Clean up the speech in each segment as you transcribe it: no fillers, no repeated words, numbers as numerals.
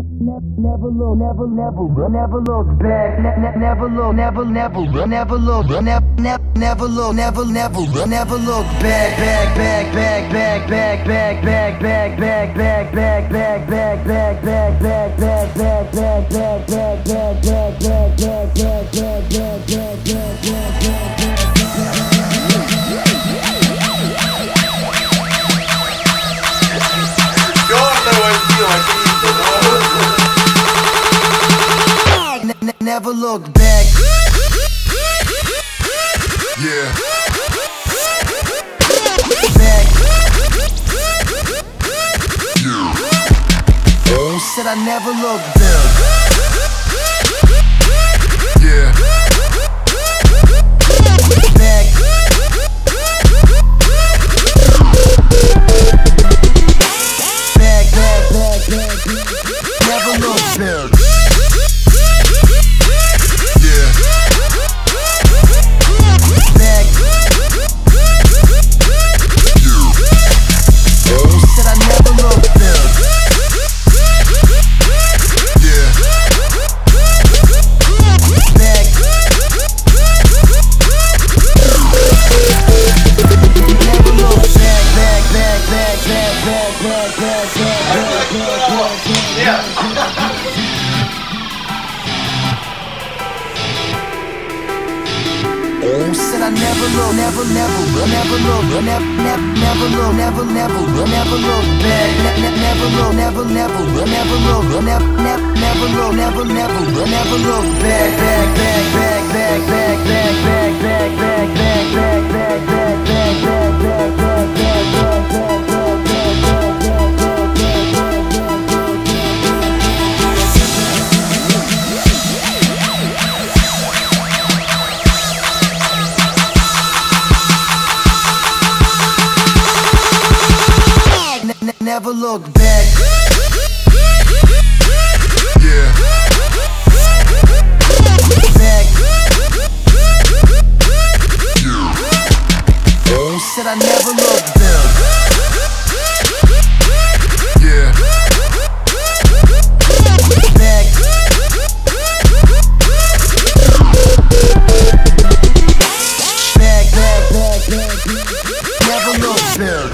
Never look back. Never look back. Never look back. Yeah. Back. Yeah. Oh, said I never look back. Yeah. Back. Back. Never look back. Said I never look back. Never look back. Never look Never look back. Yeah. Back. Yeah. Oh, said I never look back. Yeah. Back. Back. Never look back.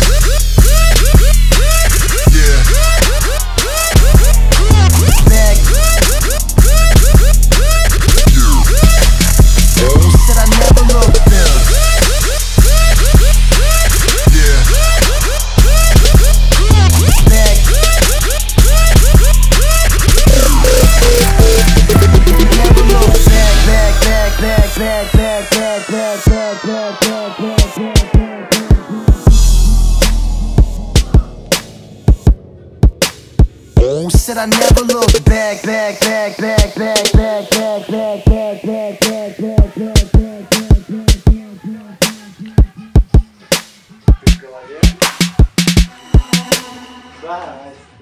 Oh, said I never look back. Bye.